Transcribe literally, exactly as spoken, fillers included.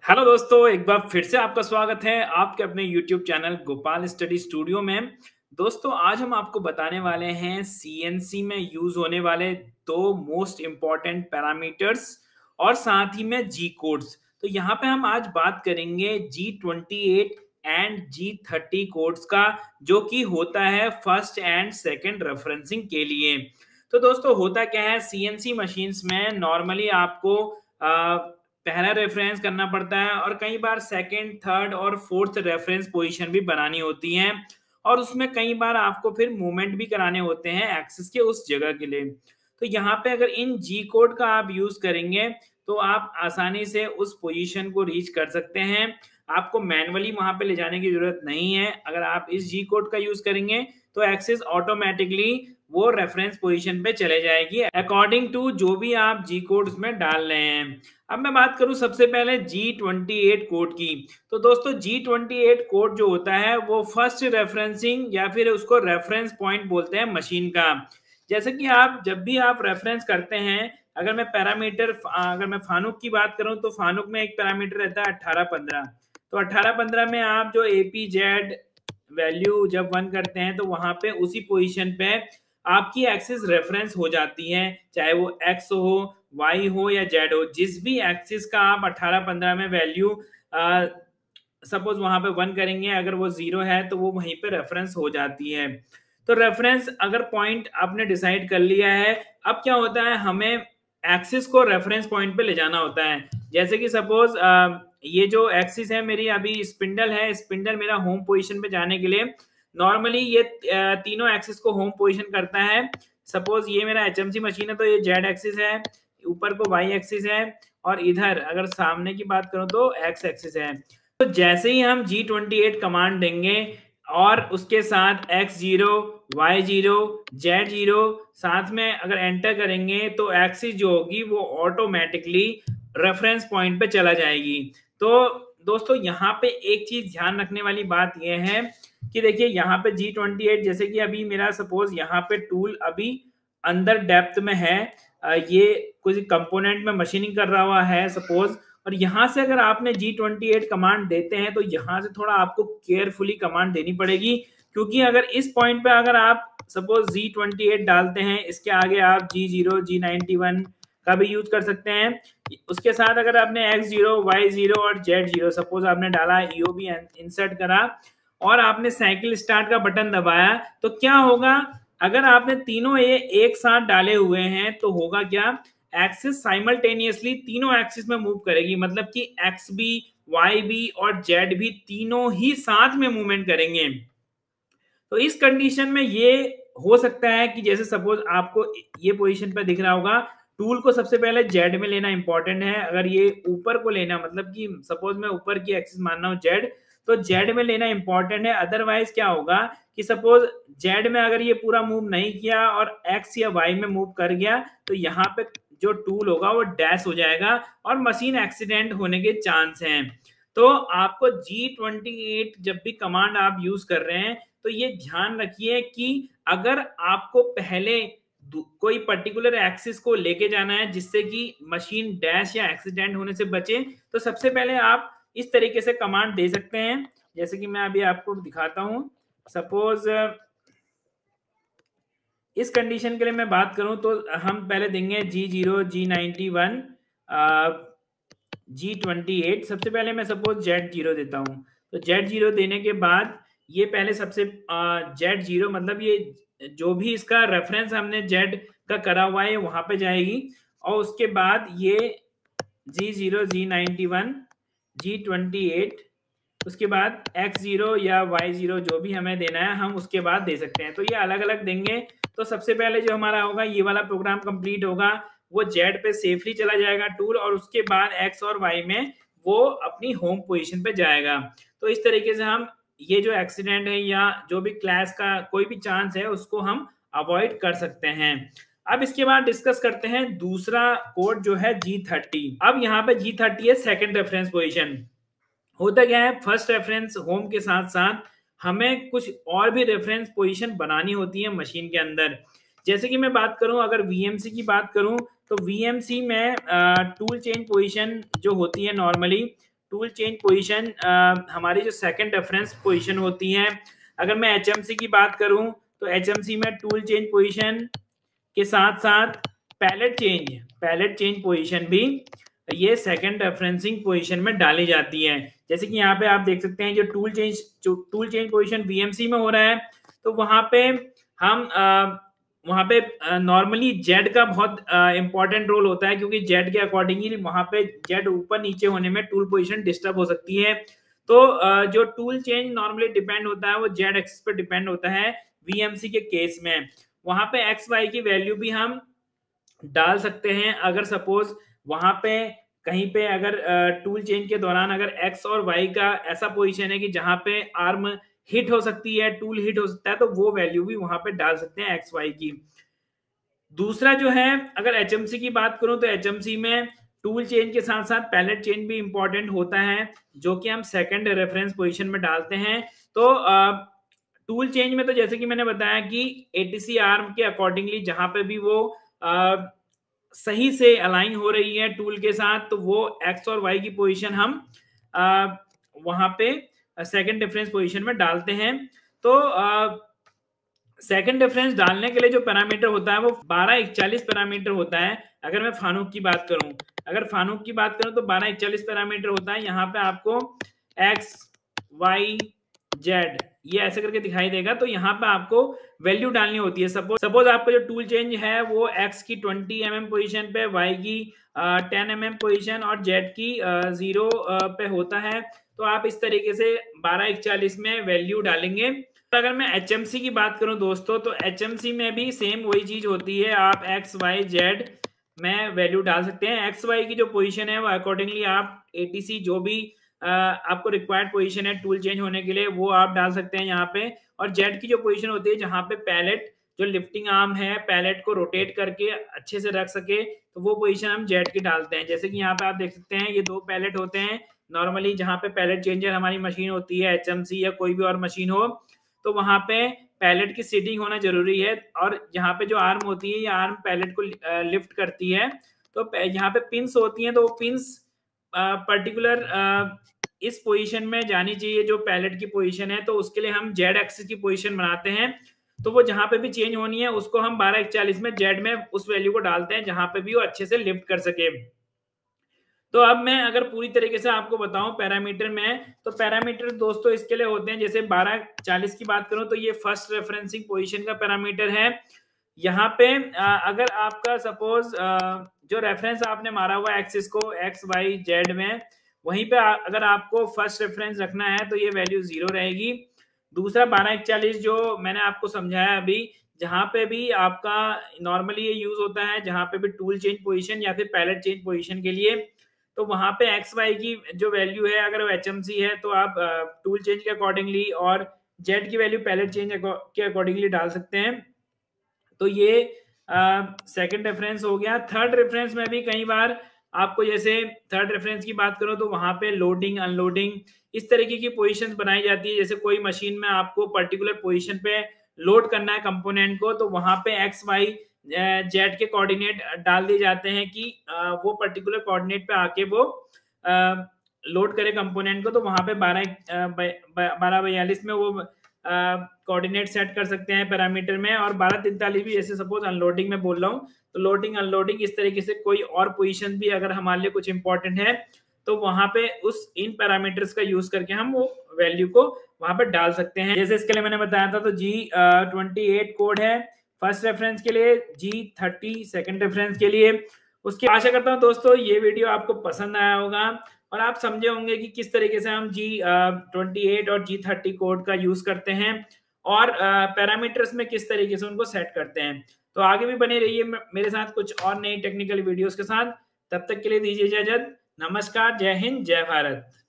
Hello दोस्तों, एक बार फिर से आपका स्वागत है आपके अपने YouTube channel Gopal study studio में। दोस्तों, आज हम आपको बताने वाले हैं सीएनसी में यूज होने वाले दो मोस्ट इम्पॉर्टेंट पैरामीटर्स और साथ ही में जी कोड्स। तो यहाँ पे हम आज बात करेंगे G twenty eight and G thirty codes का, जो कि होता है फर्स्ट एंड सेकंड रेफरेंसिंग के लिए। तो दोस्तों, होता क्या है, सीएनसी मशीन्स में नॉर्मली आपको आ, पहला रेफरेंस करना पड़ता है और कई बार सेकंड, थर्ड और फोर्थ रेफरेंस पोजीशन भी बनानी होती है, और उसमें कई बार आपको फिर मूवमेंट भी कराने होते हैं एक्सिस के उस जगह के लिए। तो यहाँ पे अगर इन जी कोड का आप यूज करेंगे तो आप आसानी से उस पोजीशन को रीच कर सकते हैं। आपको मैनुअली वहां पे ले जाने की जरूरत नहीं है। अगर आप इस जी कोड का यूज करेंगे तो एक्सिस ऑटोमेटिकली वो रेफरेंस पोजीशन पे चले जाएगी अकॉर्डिंग टू जो भी आप जी कोड उसमें डाल रहे हैं। अब मैं बात करूं सबसे पहले जी ट्वेंटी एट कोड की। तो दोस्तों, जी ट्वेंटी एट कोड जो होता है वो फर्स्ट रेफरेंसिंग या फिर उसको रेफरेंस पॉइंट बोलते हैं मशीन का। जैसे कि आप जब भी आप रेफरेंस करते हैं, अगर मैं पैरामीटर अगर मैं फानुक की बात करूं तो फानुक में एक पैरामीटर रहता है अठारह पंद्रह। तो अठारह पंद्रह में आप जो एपी जेड वैल्यू जब वन करते हैं तो वहां पे उसी पोजीशन पे आपकी एक्सिस रेफरेंस हो जाती है, चाहे वो एक्स हो, वाई हो या जेड हो। जिस भी एक्सिस का आप अठारह पंद्रह में वैल्यू सपोज वहां पे वन करेंगे, अगर वो जीरो है तो वो वहीं पे रेफरेंस हो जाती है। तो रेफरेंस अगर पॉइंट आपने डिसाइड कर लिया है, अब क्या होता है, हमें एक्सिस को रेफरेंस पॉइंट पे ले जाना होता है। जैसे कि सपोज ये जो एक्सिस है मेरी, अभी स्पिंडल है, स्पिंडल मेरा होम पोजीशन पे जाने के लिए नॉर्मली ये तीनों एक्सिस को होम पोजीशन करता है। सपोज ये मेरा एचएमसी मशीन है तो ये जेड एक्सिस है, ऊपर को वाई एक्सिस है, और इधर अगर सामने की बात करूं तो एक्स एक्सिस है। तो जैसे ही हम जी ट्वेंटी एट कमांड देंगे और उसके साथ X zero, Y zero, Z zero साथ में अगर एंटर करेंगे तो एक्सिस जो होगी वो ऑटोमेटिकली रेफरेंस पॉइंट पे चला जाएगी। तो दोस्तों, यहाँ पे एक चीज ध्यान रखने वाली बात यह है कि देखिए यहाँ पे जी ट्वेंटी एट, जैसे कि अभी मेरा सपोज यहाँ पे टूल अभी अंदर डेप्थ में है, ये कुछ कंपोनेंट में मशीनिंग कर रहा हुआ है सपोज, और यहाँ से अगर आपने जी ट्वेंटी एट कमांड देते हैं तो यहाँ से थोड़ा आपको केयरफुली कमांड देनी पड़ेगी, क्योंकि अगर इस पॉइंट पे अगर आप सपोज जी ट्वेंटी एट डालते हैं, इसके आगे आप G zero, G ninety one का भी यूज कर सकते हैं। उसके साथ अगर आपने एक्स जीरो, वाई जीरो और जेड जीरो सपोज आपने डाला, ईओ भी इंसर्ट करा और आपने साइकिल स्टार्ट का बटन दबाया, तो क्या होगा, अगर आपने तीनों ये एक साथ डाले हुए हैं तो होगा क्या, एक्सिस साइमल्टेनियसली तीनों एक्सिस में मूव करेगी, मतलब कि एक्स भी, वाई भी और जेड भी तीनों ही साथ में मूवमेंट करेंगे। तो इस कंडीशन में ये हो सकता है कि जैसे सपोज आपको ये पोजीशन पर दिख रहा होगा, टूल को सबसे पहले जेड में लेना इंपॉर्टेंट है। अगर ये ऊपर को लेना, मतलब कि सपोज मैं ऊपर की एक्सिस मानना हूं जेड, तो जेड में लेना इंपॉर्टेंट है। अदरवाइज क्या होगा कि सपोज जेड में अगर ये पूरा मूव नहीं किया और एक्स या वाई में मूव कर गया तो यहाँ पे जो टूल होगा वो डैश हो जाएगा और मशीन एक्सीडेंट होने के चांस हैं। तो आपको जी ट्वेंटी एट जब भी कमांड आप यूज कर रहे हैं तो ये ध्यान रखिए कि अगर आपको पहले कोई पर्टिकुलर एक्सिस को लेके जाना है जिससे कि मशीन डैश या एक्सीडेंट होने से बचे, तो सबसे पहले आप इस तरीके से कमांड दे सकते हैं, जैसे कि मैं अभी आपको दिखाता हूं। सपोज इस कंडीशन के लिए मैं बात करूं तो हम पहले देंगे G zero, G ninety one, G twenty eight. सबसे पहले मैं सपोज जेड जीरो देता हूं, तो जेड जीरो देने के बाद ये पहले सबसे जेड जीरो, मतलब ये जो भी इसका रेफरेंस हमने जेड का करा हुआ है वहां पे जाएगी, और उसके बाद ये G zero, G ninety one, G twenty eight, उसके बाद एक्स जीरो या वाई जीरो जो भी हमें देना है हम उसके बाद दे सकते हैं। तो ये अलग अलग देंगे। तो सबसे पहले जो हमारा होगा, ये वाला प्रोग्राम कंप्लीट होगा, वो जेड पे सेफली चला जाएगा टूल, और उसके बाद एक्स और वाई में वो अपनी होम पोजीशन पे जाएगा। तो इस तरीके से हम ये जो एक्सीडेंट है या जो भी क्लैश का कोई भी चांस है उसको हम अवॉइड कर सकते हैं। अब इसके बाद डिस्कस करते हैं दूसरा कोड जो है जी थर्टी। अब यहाँ पे जी थर्टी है सेकेंड रेफरेंस पोजिशन। होता क्या है, फर्स्ट रेफरेंस होम के साथ साथ हमें कुछ और भी रेफरेंस पोजीशन बनानी होती है मशीन के अंदर। जैसे कि मैं बात करूं, अगर वीएमसी की बात करूं तो वीएमसी में टूल चेंज पोजीशन जो होती है नॉर्मली, टूल चेंज पोजीशन हमारी जो सेकंड रेफरेंस पोजीशन होती है। अगर मैं एचएमसी की बात करूं तो एचएमसी में टूल चेंज पोजीशन के साथ साथ pallet change pallet change position भी ये सेकंड रेफरेंसिंग पोजीशन में डाली जाती है। जैसे कि यहाँ पे आप देख सकते हैं जो टूल चेंज जो टूल चेंज पोजीशन वीएमसी में हो रहा है, तो वहां पे हम आ, वहां पे नॉर्मली जेड का बहुत इंपॉर्टेंट रोल होता है, क्योंकि जेड के अकॉर्डिंगली वहां पे जेड ऊपर नीचे होने में टूल पोजीशन डिस्टर्ब हो सकती है। तो आ, जो टूल चेंज नॉर्मली डिपेंड होता है वो जेड एक्सिस पे डिपेंड होता है वीएमसी के केस में। वहां पे एक्स वाई की वैल्यू भी हम डाल सकते हैं। अगर सपोज वहां पे कहीं पे अगर टूल चेंज के दौरान अगर एक्स और वाई का ऐसा पोजीशन है कि जहां पे आर्म हिट हो सकती है, टूल हिट हो सकता है, तो वो वैल्यू भी वहां पे डाल सकते हैं एक्स वाई की। दूसरा जो है, अगर एचएमसी की बात करूं तो एचएमसी में टूल चेंज के साथ साथ पैलेट चेंज भी इंपॉर्टेंट होता है, जो कि हम सेकंड रेफरेंस पोजीशन में डालते हैं। तो टूल चेंज में तो जैसे कि मैंने बताया कि एटीसी आर्म के अकॉर्डिंगली जहां पे भी वो आ, सही से अलाइन हो रही है टूल के साथ, तो वो एक्स और वाई की पोजीशन हम आ, वहां पे सेकंड रेफरेंस पोजीशन में डालते हैं। तो सेकंड रेफरेंस डालने के लिए जो पैरामीटर होता है वो बारह इकतालीस पैरामीटर होता है। अगर मैं फानुक की बात करूं अगर फानुक की बात करूं तो बारह इकतालीस पैरामीटर होता है। यहाँ पे आपको एक्स वाई जेड ये ऐसे करके दिखाई देगा, तो यहाँ पे आपको वैल्यू डालनी होती है। सपोज सपोज आपका जो टूल चेंज है वो एक्स की ट्वेंटी एम एम पोजिशन पे, वाई की टेन एम एम पोजिशन और जेड की जीरो पे होता है, तो आप इस तरीके से बारह इकतालीस में वैल्यू डालेंगे। अगर मैं एचएमसी की बात करूं दोस्तों, तो एचएमसी में भी सेम वही चीज होती है। आप एक्स वाई जेड में वैल्यू डाल सकते हैं। एक्स वाई की जो पोजीशन है वो अकॉर्डिंगली आप एटीसी जो भी आ, आपको रिक्वायर्ड पोजीशन है टूल चेंज होने के लिए वो आप डाल सकते हैं यहाँ पे। और जेड की जो पोजीशन होती है जहाँ पे पैलेट जो लिफ्टिंग आर्म है पैलेट को रोटेट करके अच्छे से रख सके, तो वो पोजीशन हम जेड की डालते हैं। जैसे कि यहाँ पे आप देख सकते हैं ये दो पैलेट होते हैं नॉर्मली, जहाँ पे पैलेट चेंजर हमारी मशीन होती है, एचएमसी या कोई भी और मशीन हो, तो वहां पे पैलेट की सीटिंग होना जरूरी है। और यहाँ पे जो आर्म होती है ये आर्म पैलेट को लिफ्ट करती है, तो यहाँ पे पिंस होती हैं, तो वो पिंस पर्टिकुलर इस पोजीशन में जानी चाहिए जो पैलेट की पोजीशन है। तो उसके लिए हम जेड एक्सिस की पोजीशन बनाते हैं, तो वो जहां पे भी चेंज होनी है उसको हम बारह इकतालीस में जेड में उस वैल्यू को डालते हैं जहां पे भी वो अच्छे से लिफ्ट कर सके। तो अब मैं अगर पूरी तरीके से आपको बताऊं पैरामीटर में, तो पैरामीटर दोस्तों इसके लिए होते हैं, जैसे बारह चालीस की बात करूं तो ये फर्स्ट रेफरेंसिंग पोजीशन का पैरामीटर है। यहाँ पे अगर आपका सपोज जो रेफरेंस आपने मारा हुआ एक्सिस को एक्स वाई जेड में, वहीं पे अगर आपको फर्स्ट रेफरेंस रखना है तो ये वैल्यू जीरो रहेगी। दूसरा बारह इकतालीस जो मैंने आपको समझाया अभी, जहां पे भी आपका नॉर्मली ये यूज होता है जहां पे भी टूल चेंज पोजीशन या फिर पैलेट चेंज पोजीशन के लिए, तो वहां पे एक्स वाई की जो वैल्यू है अगर वो एचएमसी है तो आप टूल चेंज के अकॉर्डिंगली और जेड की वैल्यू पैलेट चेंज के अकॉर्डिंगली डाल सकते हैं। तो ये सेकंड रेफरेंस हो गया। थर्ड रेफरेंस में भी कई बार आपको, जैसे थर्ड रेफरेंस की बात करो तो वहां पे लोडिंग अनलोडिंग इस तरीके की पोजीशंस बनाई जाती है। जैसे कोई मशीन में आपको पर्टिकुलर पोजीशन पे लोड करना है कंपोनेंट को, तो वहां पे एक्स वाई जेड के कोऑर्डिनेट डाल दिए जाते हैं कि वो पर्टिकुलर कोऑर्डिनेट पे आके वो लोड करे कंपोनेंट को, तो वहां पे बारह बारह बयालीस में वो कोऑर्डिनेट सेट कर सकते हैं पैरामीटर में। और बारह तैंतालीस भी, जैसे सपोज अनलोडिंग में बोल रहा हूँ तो लोडिंग अनलोडिंग इस तरीके से कोई और पोजीशन भी अगर हमारे लिए कुछ इंपॉर्टेंट है तो वहां पे उस इन पैरामीटर्स का यूज करके हम वो वैल्यू को वहां पे डाल सकते हैं। जैसे इसके लिए मैंने बताया था, तो जी ट्वेंटी एट कोड है फर्स्ट रेफरेंस के लिए, जी थर्टी सेकंड रेफरेंस के लिए। उसकी आशा करता हूँ दोस्तों ये वीडियो आपको पसंद आया होगा और आप समझे होंगे कि किस तरीके से हम जी ट्वेंटी एट और जी थर्टी कोड का यूज करते हैं और पैरामीटर्स में किस तरीके से उनको सेट करते हैं। तो आगे भी बने रहिए मेरे साथ कुछ और नई टेक्निकल वीडियोस के साथ। तब तक के लिए दीजिए इजाजत। नमस्कार, जय हिंद, जय भारत।